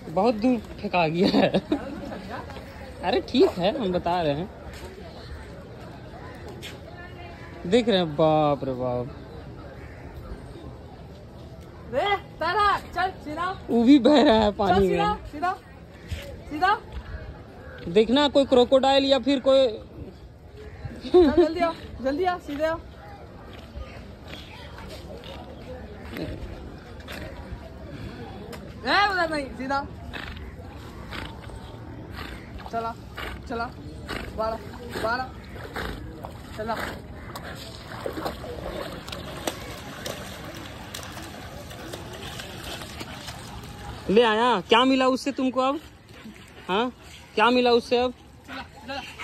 बहुत दूर फेंका गया है। अरे ठीक है, हम बता रहे हैं। देख रहे हैं, बाप रे बाप। तारा चल सीधा। वो भी बह रहा है पानी में। सीधा सीधा। देखना कोई क्रोकोडाइल या फिर कोई। जल्दी आ सीधे आ। उधर नहीं, सीधा चला चला। 12 चला। ले आया, क्या मिला उससे तुमको अब? हाँ, क्या मिला उससे अब? चला